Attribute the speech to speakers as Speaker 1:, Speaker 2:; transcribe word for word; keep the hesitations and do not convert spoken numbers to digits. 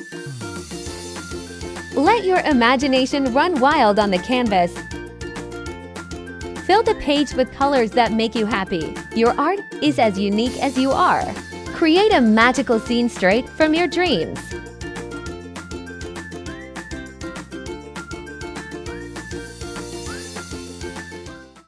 Speaker 1: Let your imagination run wild on the canvas. Fill the page with colors that make you happy. Your art is as unique as you are. Create a magical scene straight from your dreams.